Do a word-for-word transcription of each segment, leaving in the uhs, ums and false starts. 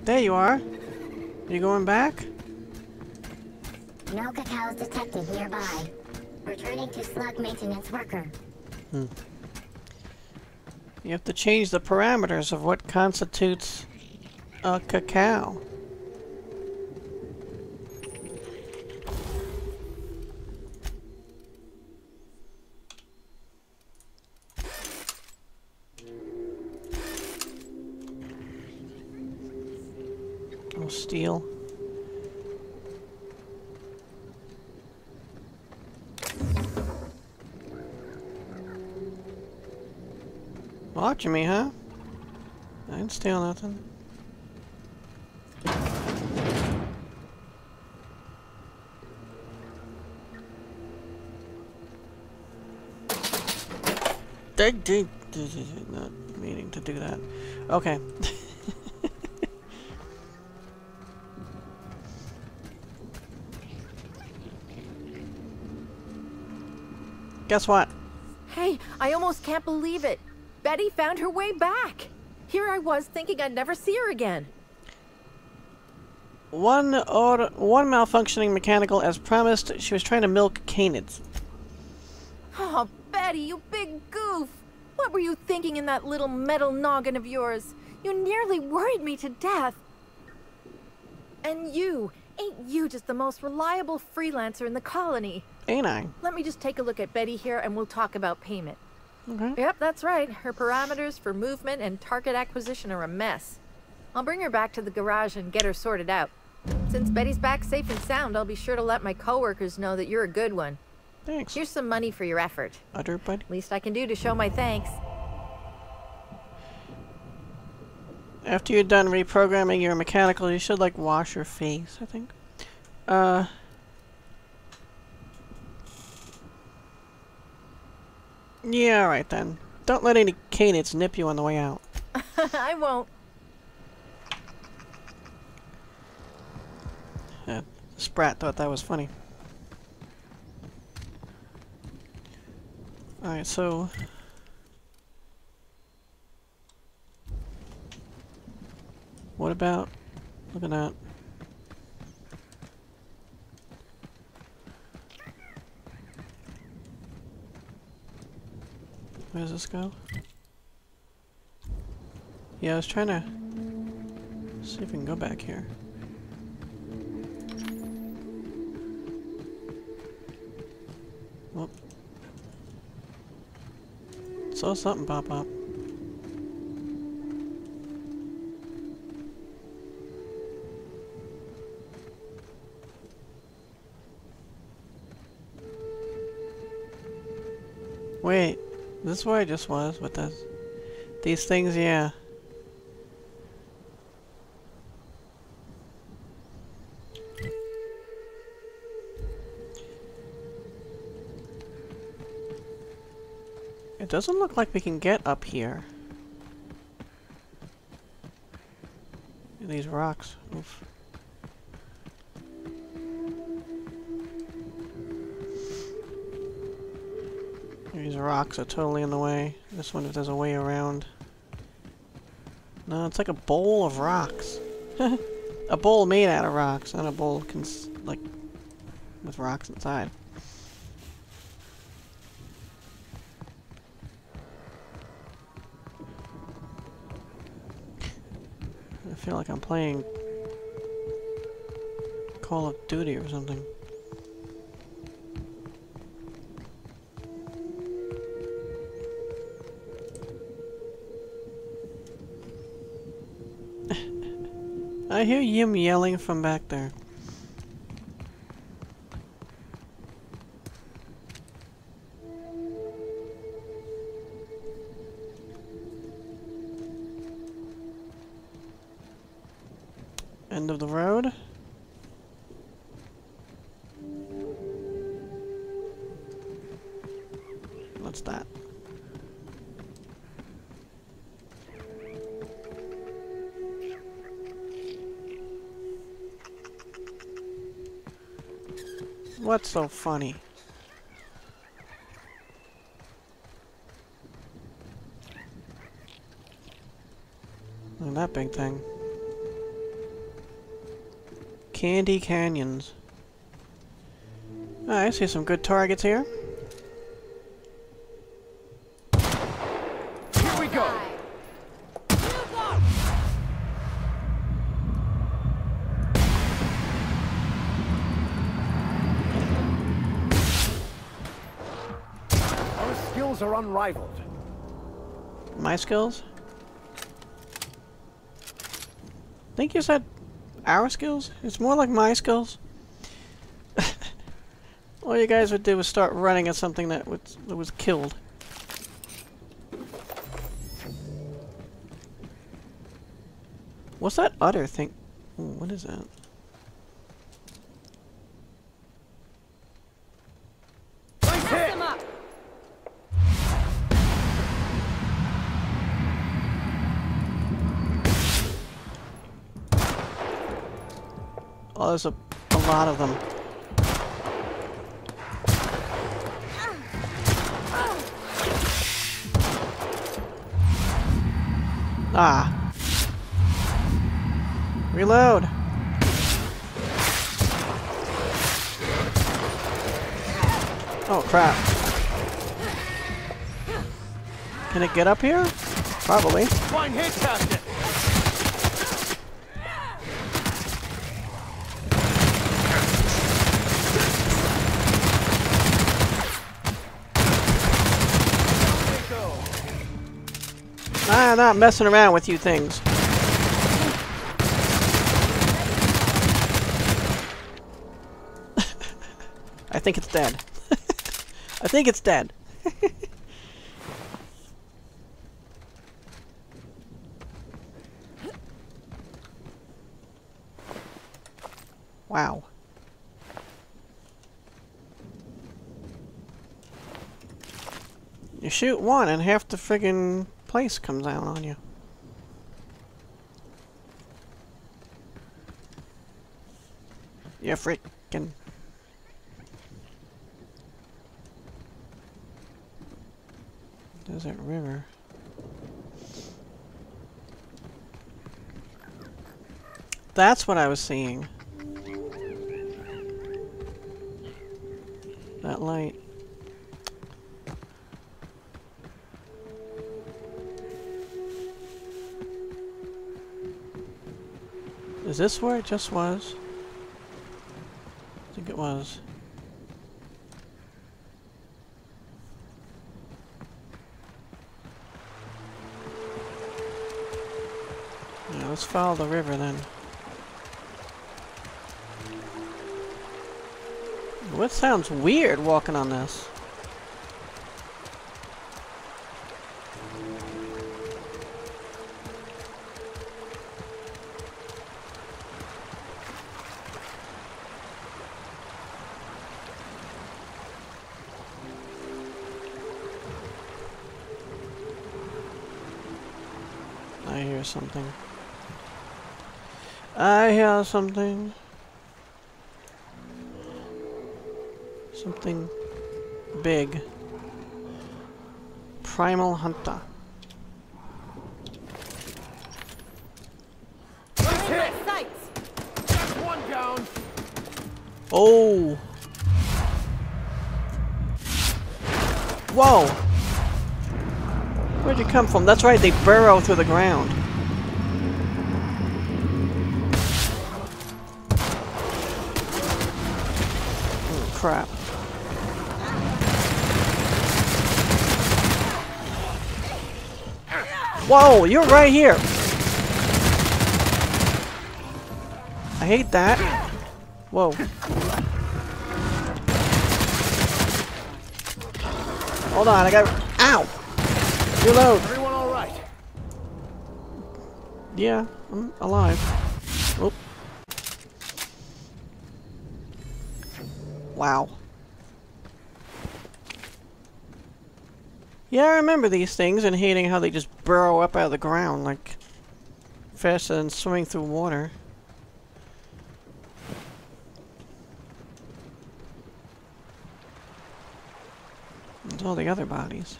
There you are. You going back? No cacao's detected nearby. Returning to slug maintenance worker. Hmm. You have to change the parameters of what constitutes a cacao. Oh, steel. Watching me, huh? I didn't steal nothing. They did not meaning to do that. Okay. Guess what? Hey, I almost can't believe it. Betty found her way back. Here I was thinking I'd never see her again. One auto, one malfunctioning mechanical as promised. She was trying to milk canids. Oh, Betty, you big goof. What were you thinking in that little metal noggin of yours? You nearly worried me to death. And you, ain't you just the most reliable freelancer in the colony? Ain't I? Let me just take a look at Betty here and we'll talk about payment. Okay. Yep, that's right. Her parameters for movement and target acquisition are a mess. I'll bring her back to the garage and get her sorted out. Since Betty's back safe and sound, I'll be sure to let my coworkers know that you're a good one. Thanks. Here's some money for your effort. Utter bud. Least I can do to show my thanks. After you're done reprogramming your mechanical, you should, like, wash your face, I think. Uh... Yeah, alright then. Don't let any canids nip you on the way out. I won't. Yeah, Sprat thought that was funny. Alright, so... What about... Look at that. Where does this go? Yeah, I was trying to see if we can go back here. Whoop. Saw something pop up. Wait. This is where I just was with this. These things, yeah. It doesn't look like we can get up here. These rocks. Oof. These rocks are totally in the way. Just wonder if there's a way around. No, it's like a bowl of rocks. A bowl made out of rocks, not a bowl cons like with rocks inside. I feel like I'm playing Call of Duty or something. I hear Yim yelling from back there. End of the road. What's that? What's so funny? Look at that big thing. Candy Canyons. Oh, I see some good targets here. Here we go. Our skills are unrivaled. My skills? I think you said our skills? It's more like my skills. All you guys would do was start running at something that was, that was killed. What's that other thing? Ooh, what is that? Nice hit. Him up. Oh, there's a, a lot of them. Ah. Reload. Oh, crap. Can it get up here? Probably. Fine hit, Captain. I'm not messing around with you things. I think it's dead. I think it's dead. Wow. You shoot one and half the friggin' place comes down on you. You freaking... Desert River. That's what I was seeing. That light. Is this where it just was? I think it was. Yeah, let's follow the river then. What sounds weird walking on this? I hear something. I hear something. Something big. Primal Hunter. Nice hit. Sights. That's one down. Oh! Whoa! Where'd you come from? That's right, they burrow through the ground. Oh, crap. Whoa, you're right here! I hate that. Whoa. Hold on, I got... Ow! Reload! Everyone all right? Yeah, I'm alive. Oh. Wow. Yeah, I remember these things and hating how they just burrow up out of the ground, like, faster than swimming through water. There's all the other bodies.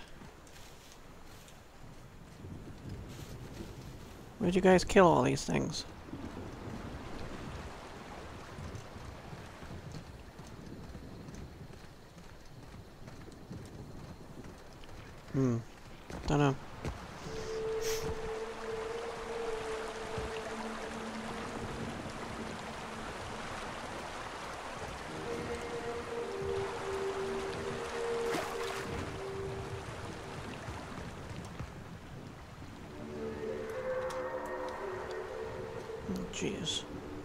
Where'd you guys kill all these things? Hmm. Don't know. Oh, jeez.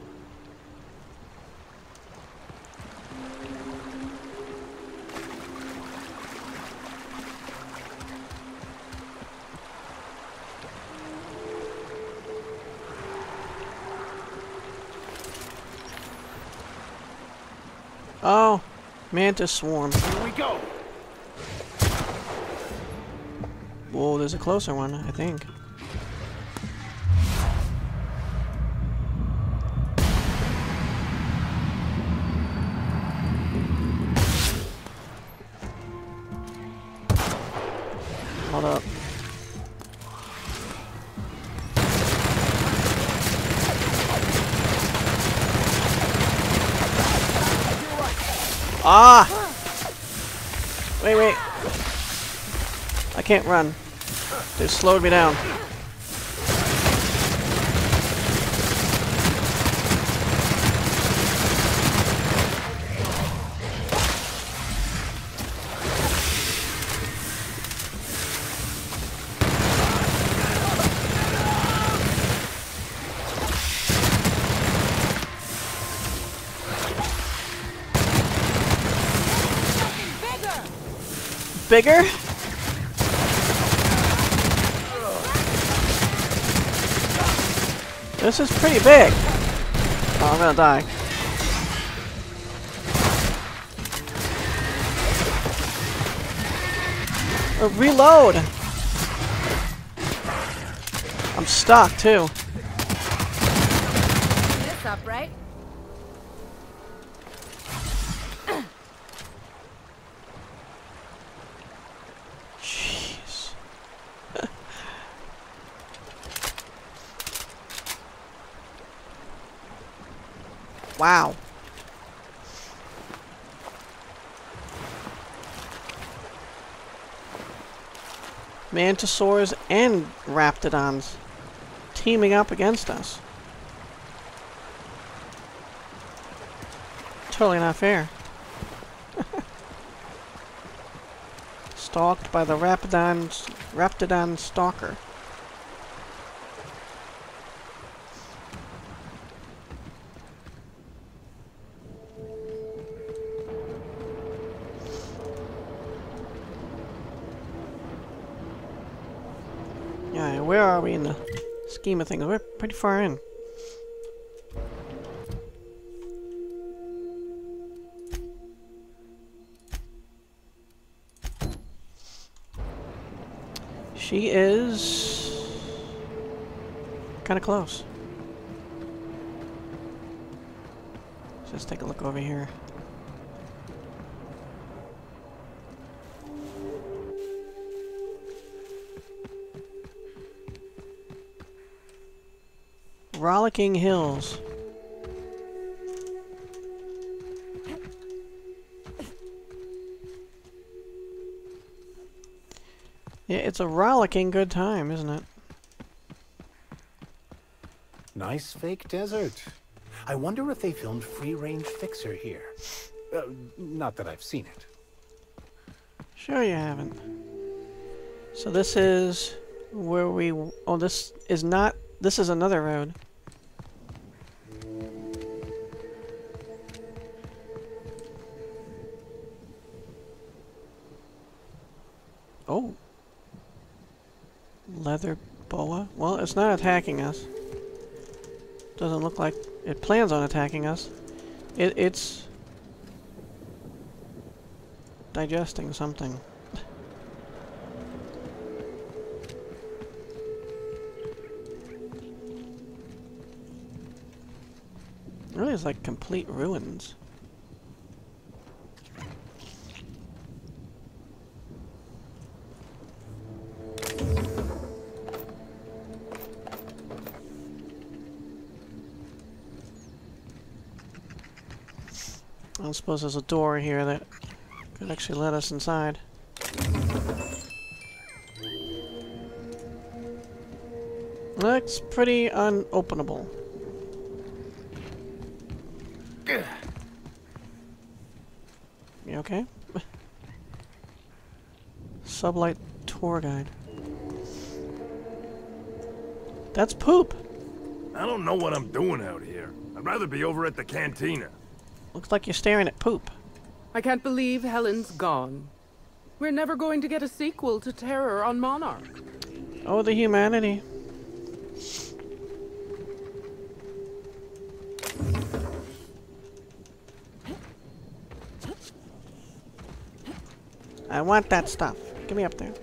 Oh, mantis swarm. Here we go. Whoa, there's a closer one, I think. Hold up. Ah! Wait, wait. I can't run. They slowed me down. Bigger? This is pretty big. Oh, I'm gonna die. Uh, reload! I'm stuck too. This up, right? Jeez. Wow. Mantisaurs and Raptidons teaming up against us. Totally not fair. Stalked by the Raptidon, Raptidon Stalker. Yeah, where are we in the scheme of things? We're pretty far in. She is kind of close. Let's just take a look over here. Rollicking Hills. Yeah, it's a rollicking good time, isn't it? Nice fake desert. I wonder if they filmed Free Range Fixer here. Uh, not that I've seen it. Sure you haven't. So this is where we... Oh, this is not... This is another road. Oh. Leather boa? Well, it's not attacking us. Doesn't look like it plans on attacking us. It, it's digesting something. Really is like complete ruins. I suppose there's a door here that could actually let us inside. Looks pretty unopenable. You okay? Sublight tour guide. That's poop. I don't know what I'm doing out here. I'd rather be over at the cantina. Looks like you're staring at poop. I can't believe Helen's gone. We're never going to get a sequel to Terror on Monarch. Oh, the humanity. I want that stuff. Get me up there.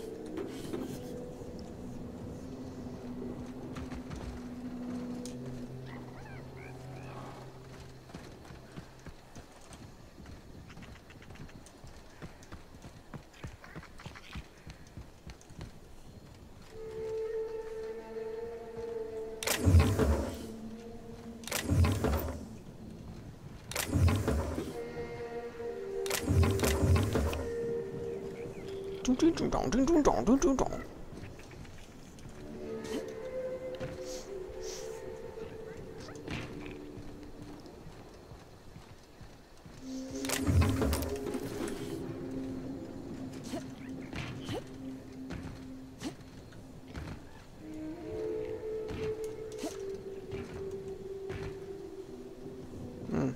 Hmm.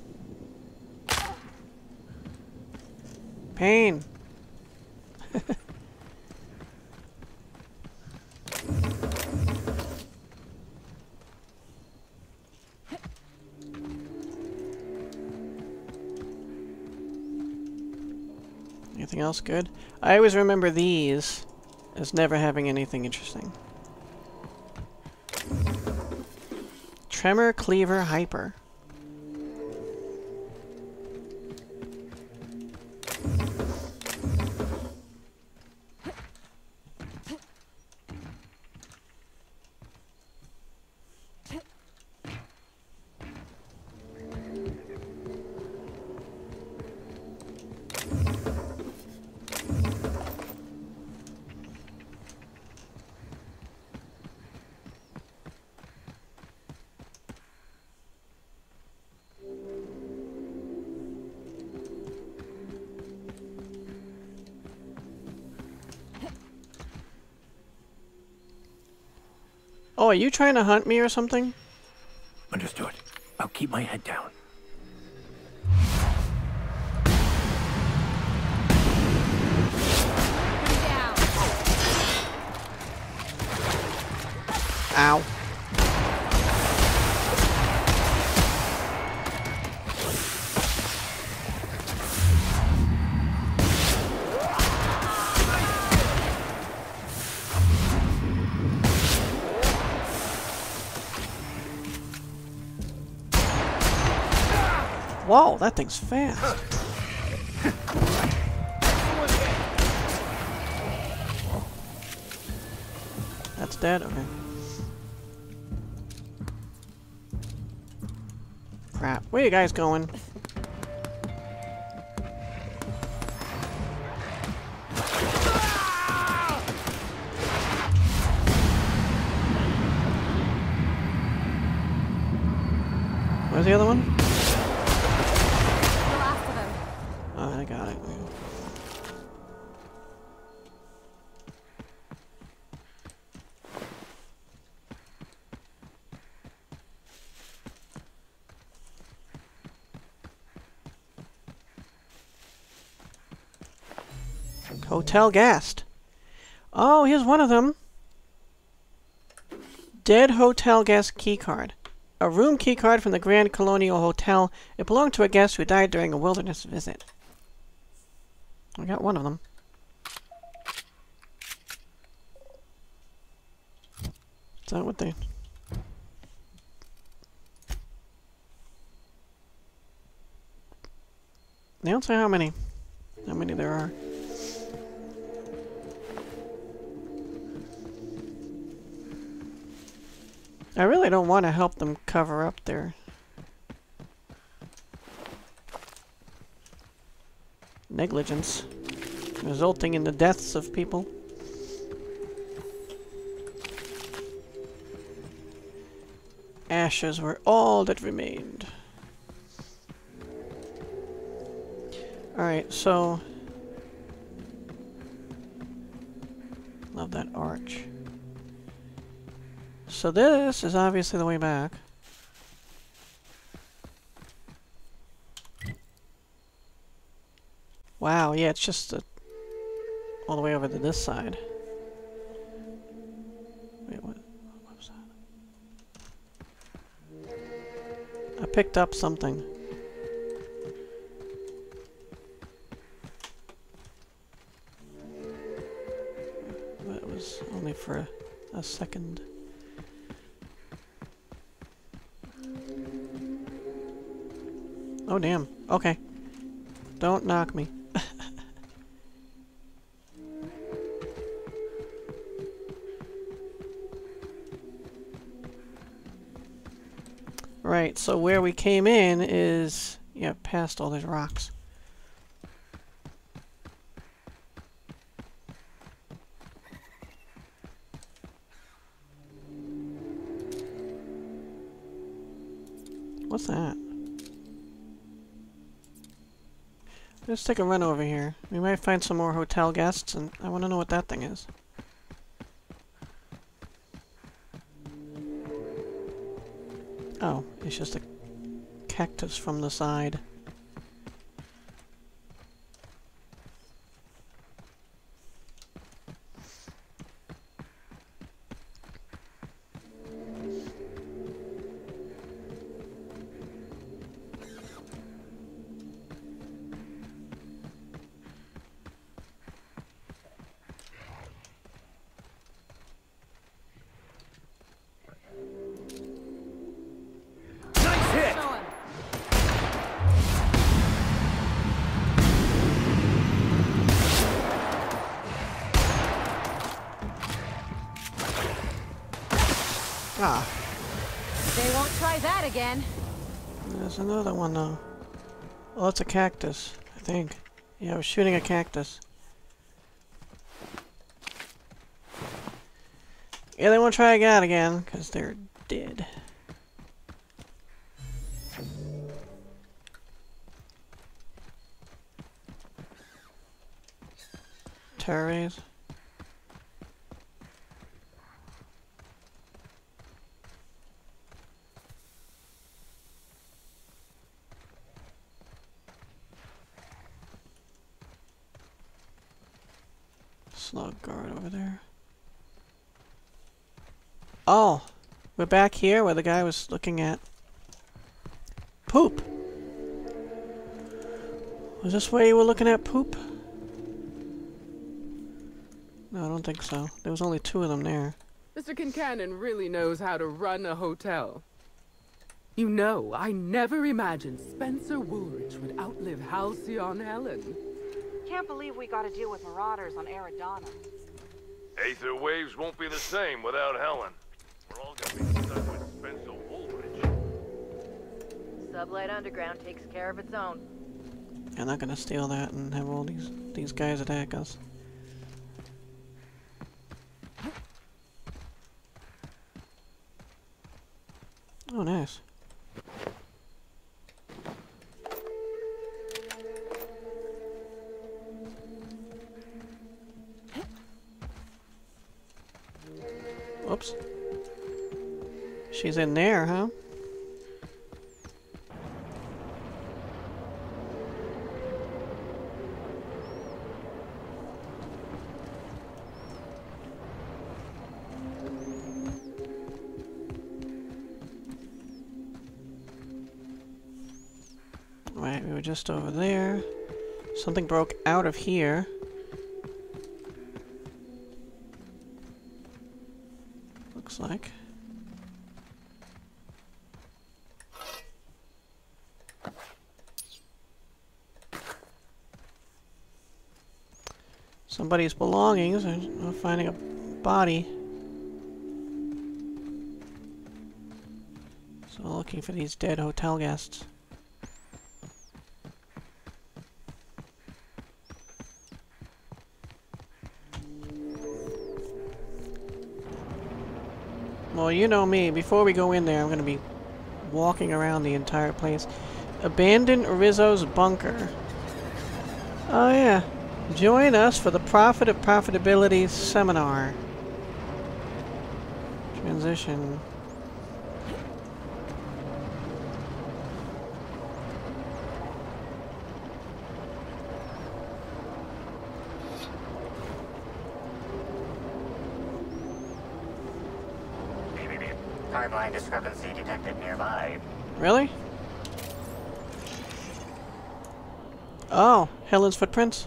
Pain. Anything else good? I always remember these as never having anything interesting. Tremor, Cleaver, Hyper. Oh, are you trying to hunt me or something? Understood. I'll keep my head down. Ow. Whoa, that thing's fast. That's dead? Okay. Crap. Where you guys going? Where's the other one? Oh, I got it. Hotel guest. Oh, here's one of them. Dead hotel guest keycard. A room keycard from the Grand Colonial Hotel. It belonged to a guest who died during a wilderness visit. I got one of them. Is that what they... They don't say how many. How many there are. I really don't want to help them cover up their negligence, resulting in the deaths of people. ashes were all that remained. Alright, so... Love that arch. So this is obviously the way back. Wow, yeah, it's just a, all the way over to this side. Wait, what, what was that? I picked up something. That was only for a, a second. Oh damn, okay. Don't knock me. Right, so where we came in is, yeah, past all those rocks. What's that? Let's take a run over here. We might find some more hotel guests, and I want to know what that thing is. Oh, it's just a cactus from the side. Ah. They won't try that again. There's another one though. Oh, it's a cactus, I think. Yeah, I was shooting a cactus. Yeah, they won't try that again, because they're dead. Terror rays. Slug guard over there. Oh, we're back here where the guy was looking at poop. Was this where you were looking at poop? No, I don't think so. There was only two of them there. Mister Kincannon really knows how to run a hotel. You know, I never imagined Spencer Woolridge would outlive Halcyon Helen. Can't believe we gotta deal with marauders on Eridanos. Aether waves won't be the same without Helen. We're all gonna be stuck with Spencer Woolridge. Sublight Underground takes care of its own. I'm not gonna steal that and have all these these guys attack us. Oh, nice. Oops. She's in there, huh? Right, we were just over there. Something broke out of here. Looks like. Somebody's belongings. I'm finding a body. So looking for these dead hotel guests. Well, you know me. Before we go in there, I'm gonna be walking around the entire place. Abandon Rizzo's bunker. Oh yeah. Join us for the Profit of Profitability seminar. Transition. Timeline discrepancy detected nearby. Really? Oh, Helen's footprints?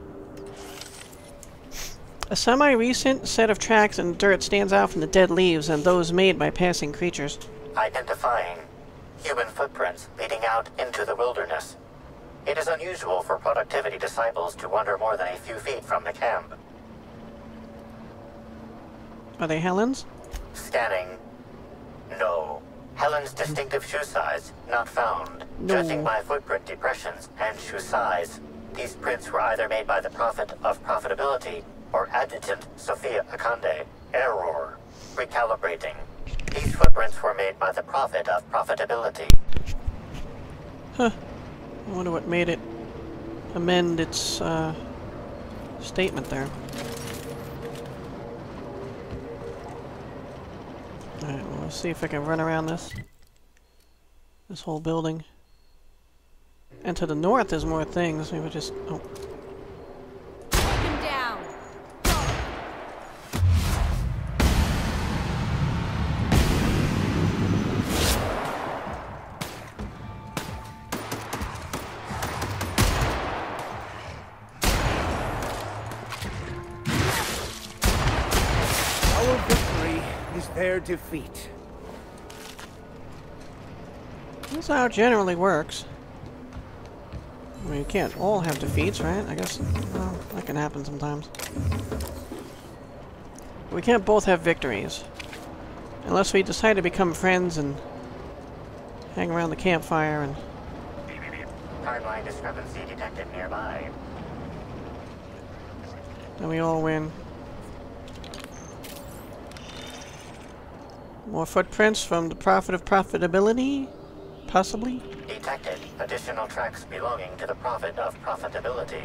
A semi-recent set of tracks in dirt stands out from the dead leaves and those made by passing creatures. Identifying human footprints leading out into the wilderness. It is unusual for productivity disciples to wander more than a few feet from the camp. Are they Helen's? Scanning. No. Helen's distinctive shoe size, not found. No. Judging by footprint depressions and shoe size, these prints were either made by the Prophet of Profitability or Adjutant Sophia Akande. Error. Recalibrating. These footprints were made by the Prophet of Profitability. Huh. I wonder what made it amend its uh, statement there. Alright, well, let's see if I can run around this. This whole building. And to the north there's more things. Maybe just... oh. Take him down. Our victory is their defeat. That's how it generally works. I mean, you can't all have defeats, right? I guess, well, that can happen sometimes. We can't both have victories. Unless we decide to become friends and hang around the campfire and... Timeline discrepancy detected nearby. then we all win. More footprints from the Prophet of Profitability? Possibly? Detected additional tracks belonging to the Prophet of Profitability.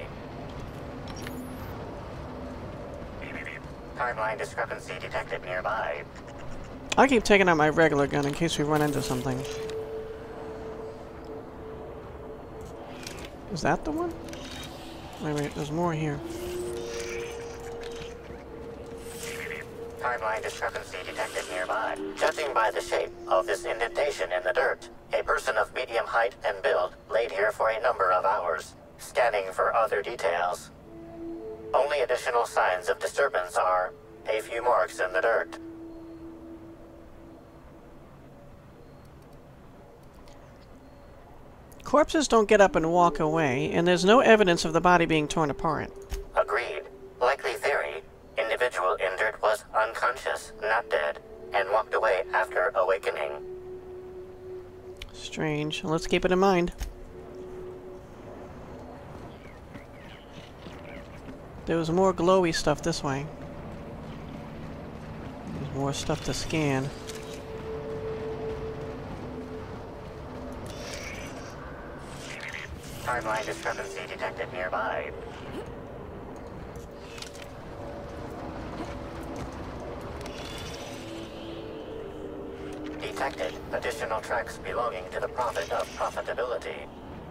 Timeline discrepancy detected nearby. I keep taking out my regular gun in case we run into something. Is that the one? Wait, wait, there's more here. Timeline discrepancy detected nearby. Judging by the shape of this indentation in the dirt, a person of medium height and build laid here for a number of hours, scanning for other details. Only additional signs of disturbance are a few marks in the dirt. Corpses don't get up and walk away, and there's no evidence of the body being torn apart. Agreed. Likely theory, individual injured was unconscious, not dead, and walked away after awakening. Strange. Let's keep it in mind. There was more glowy stuff this way. There's more stuff to scan. Timeline discrepancy detected nearby. Detected additional tracks belonging to the Prophet of Profitability.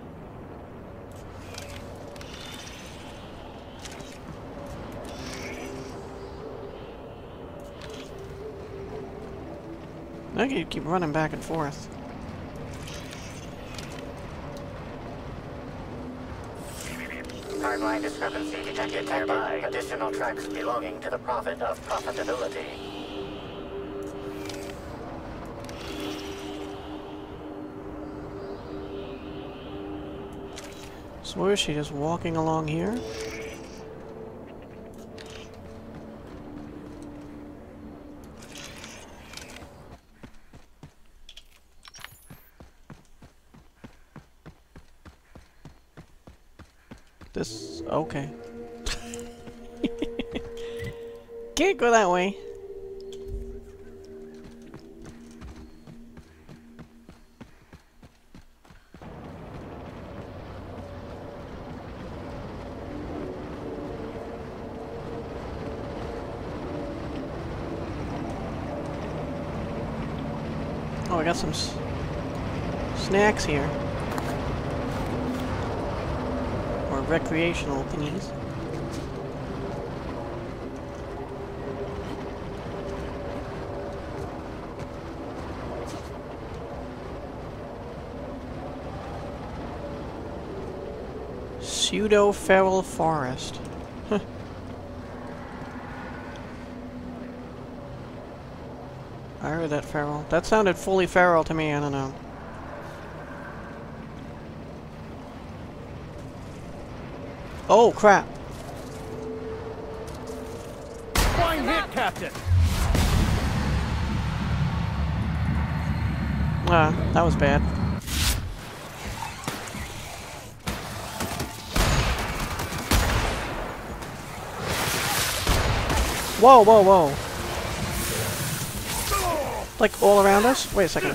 I can keep running back and forth. Timeline discrepancy detected nearby. Additional tracks belonging to the Prophet of Profitability. So where is she, just walking along here? This... okay. Can't go that way. we got some s snacks here. Or recreational thingies. Pseudo-feral forest. Huh. I heard that feral. That sounded fully feral to me, I don't know. Oh, crap. Fine hit, Captain. Ah, that was bad. Whoa, whoa, whoa. Like all around us? Wait a second.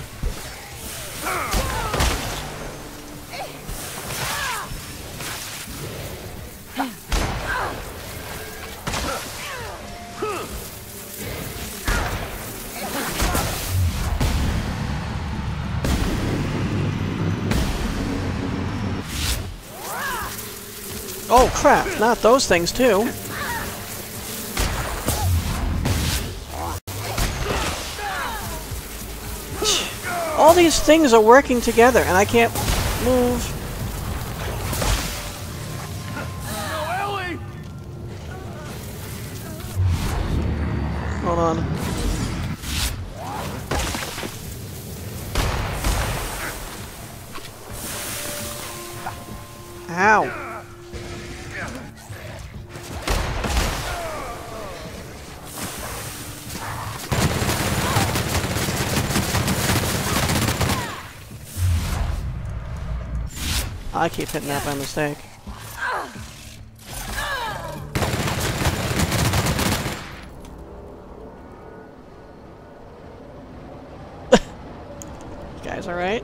Oh crap, not those things too. All these things are working together and I can't move. No, Ellie! Hold on. Ow. I keep hitting that by mistake. Guys, alright?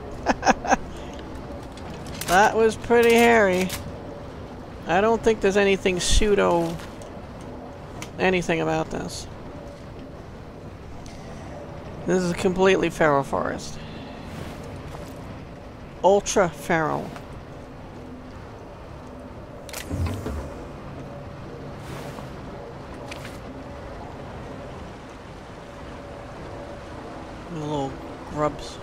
That was pretty hairy. I don't think there's anything pseudo anything about this. This is a completely feral forest. Ultra feral. Little grubs.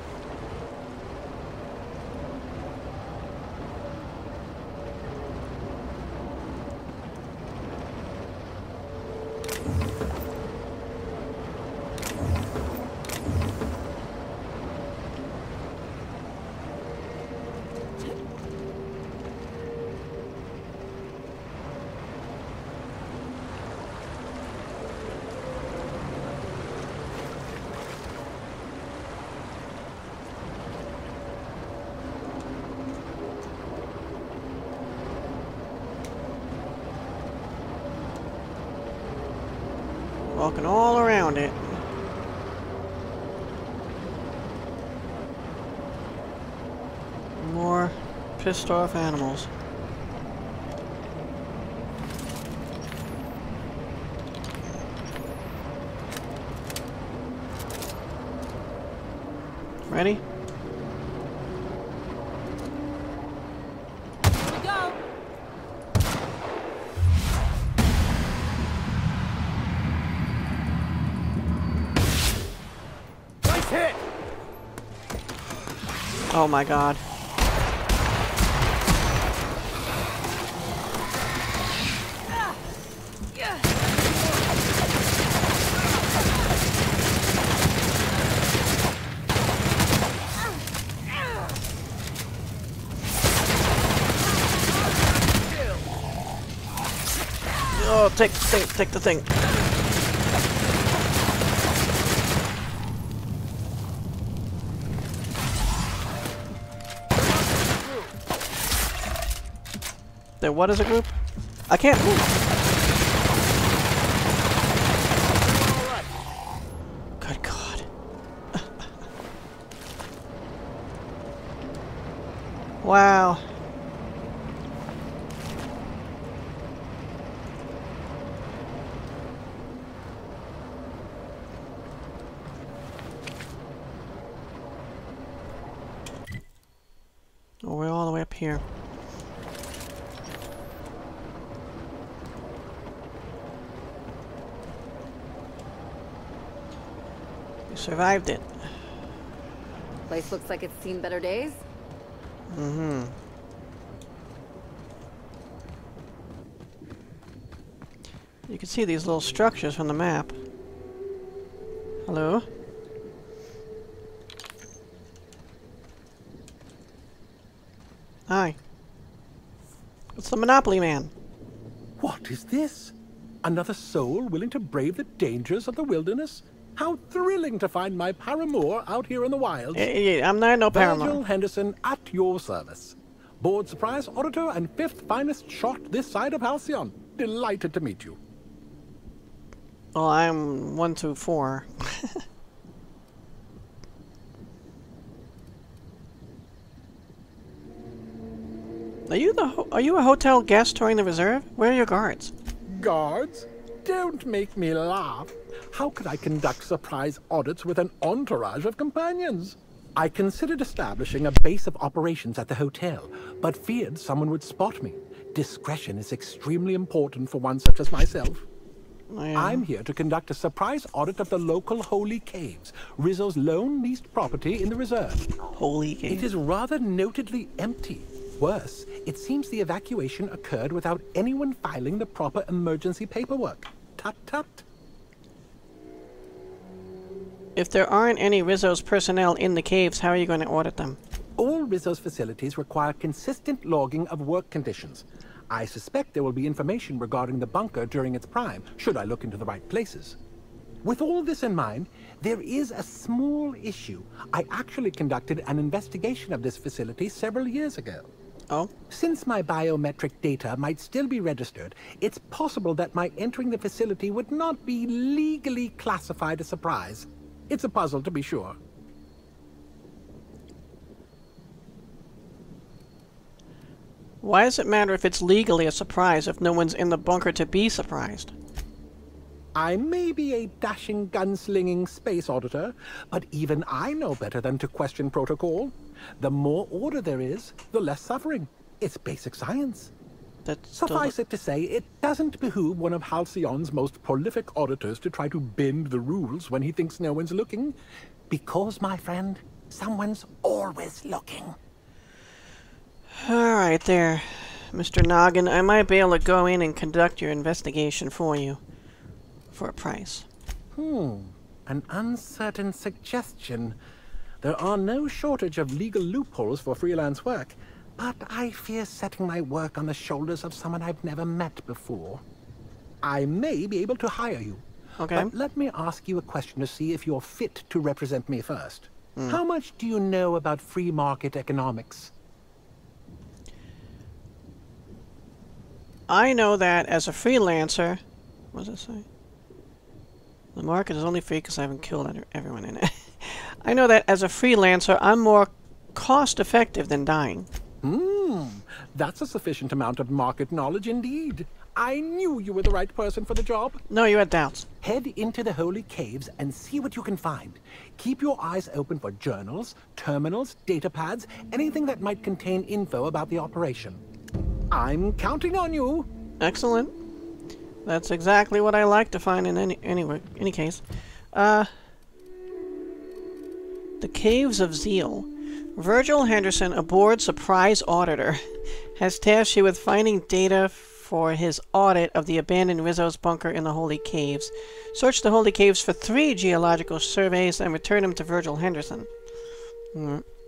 Walking all around it. More pissed off animals. Ready? Hit! Oh my god. Oh, take the thing, take the thing. There, what is a group? I can't move. Good God. Wow. here. We survived it. Place looks like it's seen better days. Mm-hmm. You can see these little structures from the map. Hello? Hi. It's the Monopoly Man. What is this? Another soul willing to brave the dangers of the wilderness? How thrilling to find my paramour out here in the wilds. Eh, eh, I'm not no paramour. Virgil Henderson at your service. Board surprise auditor and fifth finest shot this side of Halcyon. Delighted to meet you. Well, I'm one, two, four. Are you the ho are you a hotel guest touring the reserve? Where are your guards? Guards? Don't make me laugh. How could I conduct surprise audits with an entourage of companions? I considered establishing a base of operations at the hotel, but feared someone would spot me. Discretion is extremely important for one such as myself. Yeah. I'm here to conduct a surprise audit of the local Holey Caves, Rizzo's lone leased property in the reserve. Holey Caves. It is rather notedly empty. Worse, it seems the evacuation occurred without anyone filing the proper emergency paperwork. Tut tut. If there aren't any Rizzo's personnel in the caves, how are you going to audit them? All Rizzo's facilities require consistent logging of work conditions. I suspect there will be information regarding the bunker during its prime, should I look into the right places. With all this in mind, there is a small issue. I actually conducted an investigation of this facility several years ago. Oh? Since my biometric data might still be registered, it's possible that my entering the facility would not be legally classified a surprise. It's a puzzle, to be sure. Why does it matter if it's legally a surprise if no one's in the bunker to be surprised? I may be a dashing, gunslinging space auditor, but even I know better than to question protocol. The more order there is, the less suffering. It's basic science. That's Suffice it to say, it doesn't behoove one of Halcyon's most prolific auditors to try to bend the rules when he thinks no one's looking. Because, my friend, someone's always looking. Alright there, Mister Noggin. I might be able to go in and conduct your investigation for you. For a price. Hmm. An uncertain suggestion. There are no shortage of legal loopholes for freelance work, but I fear setting my work on the shoulders of someone I've never met before. I may be able to hire you. Okay. But let me ask you a question to see if you're fit to represent me first. Mm. How much do you know about free market economics? I know that as a freelancer... What does it say? The market is only free because I haven't killed everyone in it. I know that as a freelancer, I'm more cost-effective than dying. Hmm, that's a sufficient amount of market knowledge indeed. I knew you were the right person for the job. No, you had doubts. Head into the Holey Caves and see what you can find. Keep your eyes open for journals, terminals, datapads, anything that might contain info about the operation. I'm counting on you. Excellent. That's exactly what I like to find in any anyway, any case. Uh, the Caves of Zeal. Virgil Henderson, a board surprise auditor, has tasked you with finding data for his audit of the abandoned Rizzo's bunker in the Holey Caves. Search the Holey Caves for three geological surveys and return them to Virgil Henderson. Mm.